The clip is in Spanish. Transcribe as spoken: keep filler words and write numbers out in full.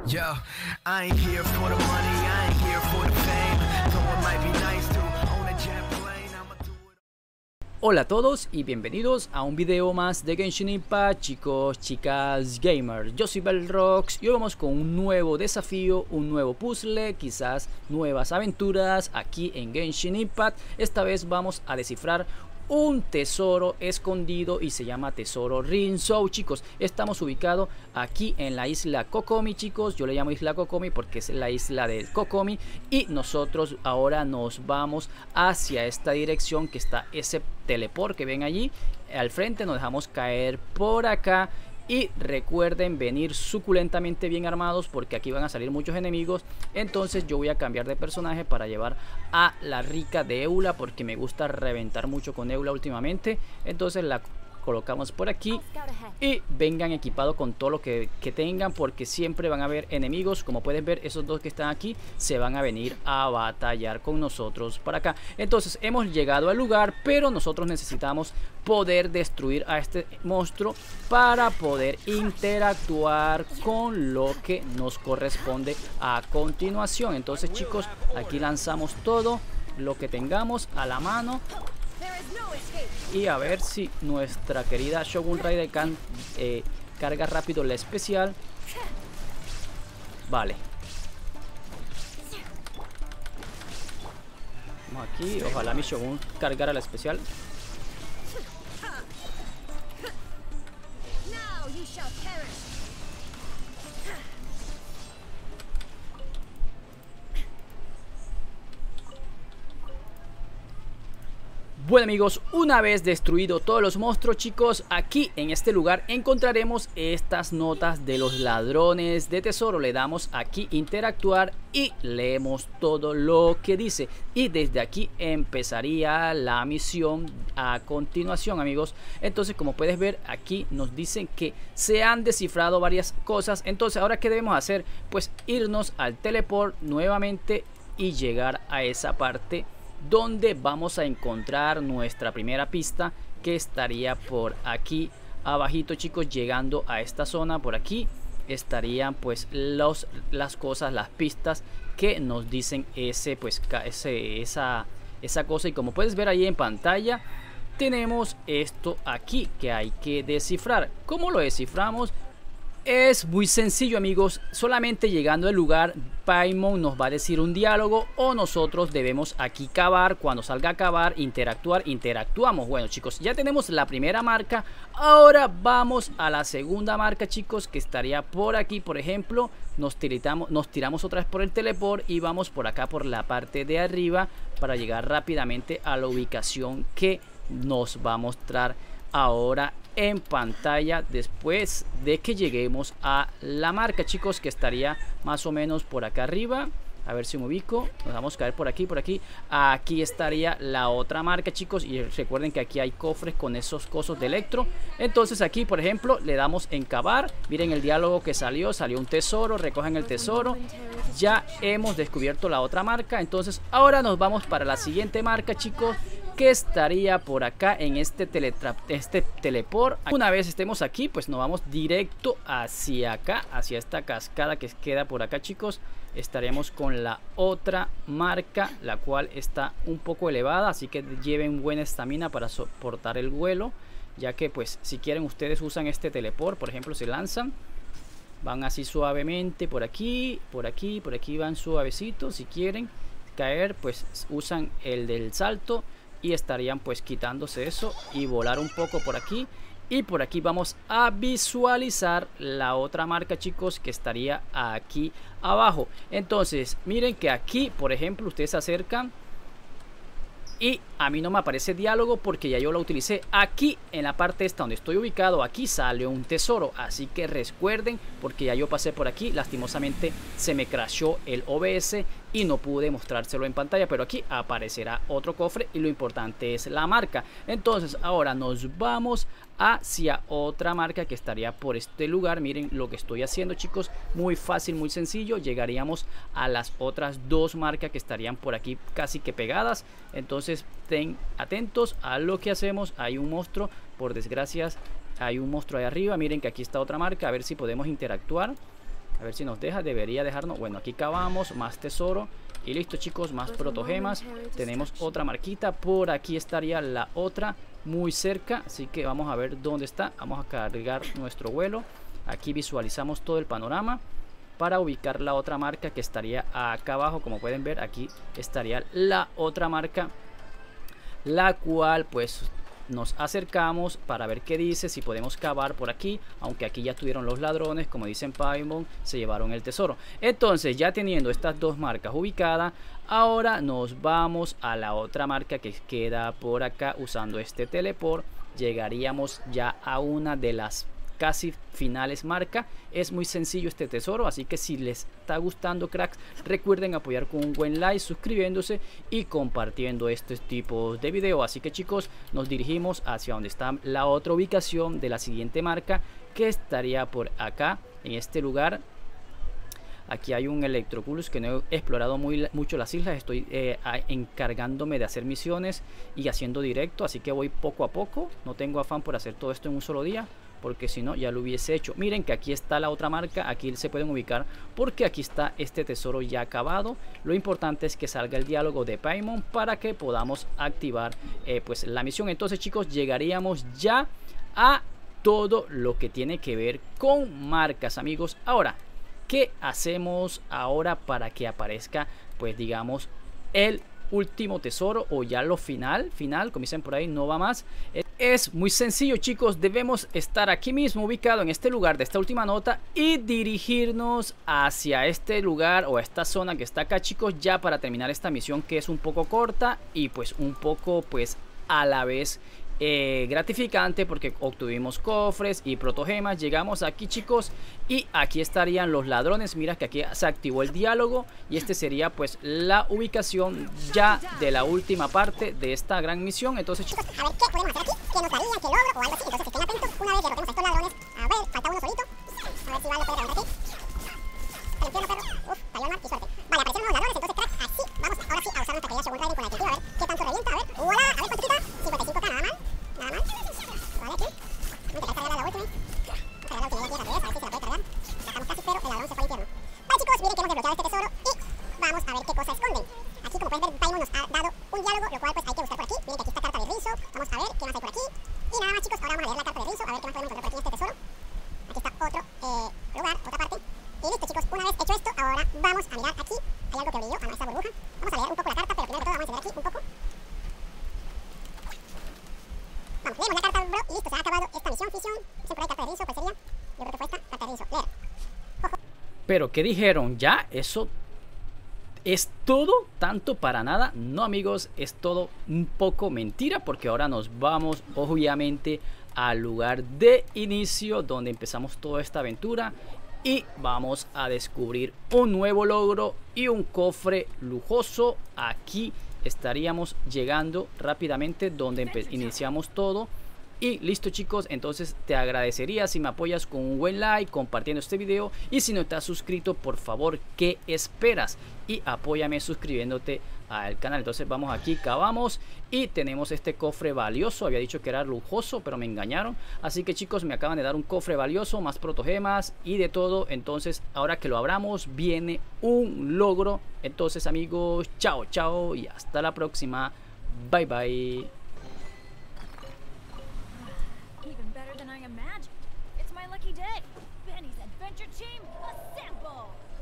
Yo, I ain't here for the money, I ain't here for the fame. Though it might be nice to own a jet plane, I'ma do it. Hola a todos y bienvenidos a un video más de Genshin Impact, chicos, chicas, gamers. Yo soy Belrox y hoy vamos con un nuevo desafío, un nuevo puzzle, quizás nuevas aventuras aquí en Genshin Impact. Esta vez vamos a descifrar un tesoro escondido y se llama Tesoro Rinzou, chicos. Estamos ubicados aquí en la isla Kokomi, chicos. Yo le llamo isla Kokomi porque es la isla del Kokomi. Y nosotros ahora nos vamos hacia esta dirección que está ese teleport que ven allí al frente. Nos dejamos caer por acá. Y recuerden venir suculentamente bien armados porque aquí van a salir muchos enemigos. Entonces yo voy a cambiar de personaje para llevar a la rica de Eula, porque me gusta reventar mucho con Eula últimamente. Entonces la colocamos por aquí y vengan equipados con todo lo que, que tengan, porque siempre van a haber enemigos. Como pueden ver, esos dos que están aquí se van a venir a batallar con nosotros para acá. Entonces hemos llegado al lugar, pero nosotros necesitamos poder destruir a este monstruo para poder interactuar con lo que nos corresponde a continuación. Entonces, chicos, aquí lanzamos todo lo que tengamos a la mano y a ver si nuestra querida Shogun Raider can, eh, carga rápido la especial. Vale, vamos aquí. Ojalá mi Shogun cargara la especial. Bueno, amigos, una vez destruido todos los monstruos, chicos, aquí en este lugar encontraremos estas notas de los ladrones de tesoro. Le damos aquí interactuar y leemos todo lo que dice. Y desde aquí empezaría la misión a continuación, amigos. Entonces, como puedes ver, aquí nos dicen que se han descifrado varias cosas. Entonces, ¿ahora qué debemos hacer? Pues irnos al teleport nuevamente y llegar a esa parte donde vamos a encontrar nuestra primera pista, que estaría por aquí abajito, chicos. Llegando a esta zona, por aquí estarían pues los, las cosas, las pistas que nos dicen ese pues ese, esa, esa cosa. Y como puedes ver ahí en pantalla, tenemos esto aquí que hay que descifrar. ¿Cómo lo desciframos? Es muy sencillo, amigos. Solamente llegando al lugar, Paimon nos va a decir un diálogo, o nosotros debemos aquí cavar. Cuando salga a cavar, interactuar, interactuamos. Bueno, chicos, ya tenemos la primera marca. Ahora vamos a la segunda marca, chicos, que estaría por aquí. Por ejemplo, nos tiramos, nos tiramos otra vez por el teleport y vamos por acá por la parte de arriba para llegar rápidamente a la ubicación que nos va a mostrar ahora en pantalla, después de que lleguemos a la marca, chicos, que estaría más o menos por acá arriba. A ver si me ubico. Nos vamos a caer por aquí, por aquí. Aquí estaría la otra marca, chicos. Y recuerden que aquí hay cofres con esos cosos de electro. Entonces aquí, por ejemplo, le damos en cavar. Miren el diálogo que salió. Salió un tesoro. Recojan el tesoro. Ya hemos descubierto la otra marca. Entonces ahora nos vamos para la siguiente marca, chicos, que estaría por acá en este, teletra este teleport. Una vez estemos aquí, pues nos vamos directo hacia acá, hacia esta cascada que queda por acá, chicos. Estaremos con la otra marca, la cual está un poco elevada, así que lleven buena estamina para soportar el vuelo, ya que pues si quieren ustedes usan este teleport. Por ejemplo, se lanzan, van así suavemente por aquí, por aquí, por aquí van suavecito. Si quieren caer, pues usan el del salto y estarían pues quitándose eso y volar un poco por aquí. Y por aquí vamos a visualizar la otra marca, chicos, que estaría aquí abajo. Entonces miren que aquí, por ejemplo, ustedes se acercan y a mí no me aparece diálogo porque ya yo lo utilicé. Aquí en la parte esta donde estoy ubicado, aquí sale un tesoro, así que recuerden, porque ya yo pasé por aquí. Lastimosamente se me crashó el O B S y no pude mostrárselo en pantalla, pero aquí aparecerá otro cofre y lo importante es la marca. Entonces ahora nos vamos hacia otra marca que estaría por este lugar. Miren lo que estoy haciendo, chicos, muy fácil, muy sencillo. Llegaríamos a las otras dos marcas que estarían por aquí casi que pegadas. Entonces estén atentos a lo que hacemos. Hay un monstruo, por desgracia hay un monstruo ahí arriba. Miren que aquí está otra marca, a ver si podemos interactuar. A ver si nos deja, debería dejarnos. Bueno, aquí cavamos, más tesoro. Y listo chicos, más protogemas. Tenemos otra marquita, por aquí estaría la otra muy cerca. Así que vamos a ver dónde está. Vamos a cargar nuestro vuelo. Aquí visualizamos todo el panorama para ubicar la otra marca que estaría acá abajo. Como pueden ver, aquí estaría la otra marca, la cual pues nos acercamos para ver qué dice, si podemos cavar por aquí, aunque aquí ya tuvieron los ladrones, como dicen Paimon, se llevaron el tesoro. Entonces, ya teniendo estas dos marcas ubicadas, ahora nos vamos a la otra marca que queda por acá. Usando este teleport llegaríamos ya a una de las casi finales marca. Es muy sencillo este tesoro, así que si les está gustando, cracks, recuerden apoyar con un buen like, suscribiéndose y compartiendo estos tipos de video. Así que chicos, nos dirigimos hacia donde está la otra ubicación de la siguiente marca, que estaría por acá en este lugar. Aquí hay un Electroculus que no he explorado muy, mucho las islas. Estoy eh, encargándome de hacer misiones y haciendo directo, así que voy poco a poco. No tengo afán por hacer todo esto en un solo día, porque si no ya lo hubiese hecho. Miren que aquí está la otra marca, aquí se pueden ubicar porque aquí está este tesoro ya acabado. Lo importante es que salga el diálogo de Paimon para que podamos activar eh, pues la misión. Entonces chicos, llegaríamos ya a todo lo que tiene que ver con marcas, amigos. Ahora, ¿qué hacemos ahora para que aparezca pues digamos el último tesoro, o ya lo final, final, como dicen por ahí, no va más? Es muy sencillo chicos, debemos estar aquí mismo ubicado en este lugar de esta última nota y dirigirnos hacia este lugar o esta zona que está acá chicos, ya para terminar esta misión, que es un poco corta y pues un poco pues a la vez Eh, gratificante, porque obtuvimos cofres y protogemas. Llegamos aquí chicos y aquí estarían los ladrones. Mira que aquí se activó el diálogo y este sería pues la ubicación ya de la última parte de esta gran misión. Entonces chicos, a ver qué podemos hacer aquí, qué nos daría, qué logro o algo así. Entonces estén atentos una vez derrotemos a estos ladrones. A ver, falta uno solito. A ver si vale, puede reventar aquí. El infierno, perro. Uf, salió el mar y suerte. Vale, aparecieron los ladrones. Entonces crack, así vamos ahora sí a usar nuestra querida Shogun Raiden con la detective. A ver qué tanto revienta. A ver, ¡voilà! A ver cuánto quita. cincuenta y cinco k, nada mal. Nada mal. Vale, aquí. Vamos a cargar la última. Vamos a cargar la última aquí rapidez, a ver si se la puede cargar. Ya estamos casi, pero el ladrón se fue al infierno. Vale chicos, miren que hemos desbloqueado este tesoro y vamos a ver qué cosas esconden. Aquí como pueden ver, Paimon nos ha dado un diálogo, lo cual pues hay que buscar por aquí. Miren que aquí está carta de Rinzo. Vamos a ver qué más hay por aquí. Y nada más chicos, ahora vamos a leer la carta de Rinzo, a ver qué más podemos encontrar por aquí en este tesoro. Aquí está otro eh, lugar, otra parte. Y listo chicos, una vez hecho esto, ahora vamos a mirar aquí. Hay algo que brilló, ah no, esa burbuja. Vamos a leer un poco la carta, pero primero de todo vamos a encender aquí un poco. Vamos, leemos la carta, bro, y listo, se ha acabado esta misión, Fisión. Siempre hay carta de Rinzo, ¿cuál sería? Yo creo que fue esta, carta de Rinzo, leer. Ojo. pero ¿qué dijeron? ¿Ya? ¿Eso es todo? ¿Tanto para nada? No amigos, es todo un poco mentira, porque ahora nos vamos obviamente al lugar de inicio donde empezamos toda esta aventura y vamos a descubrir un nuevo logro y un cofre lujoso. Aquí estaríamos llegando rápidamente donde iniciamos todo. Y listo chicos, entonces te agradecería si me apoyas con un buen like, compartiendo este video, y si no estás suscrito, por favor, ¿qué esperas? Y apóyame suscribiéndote al canal. Entonces vamos aquí, cavamos y tenemos este cofre valioso. Había dicho que era lujoso, pero me engañaron. Así que chicos, me acaban de dar un cofre valioso, más protogemas y de todo. Entonces ahora que lo abramos, viene un logro. Entonces amigos, chao, chao y hasta la próxima. Bye, bye. Even better than I imagined. It's my lucky day. Benny's Adventure Team, assemble!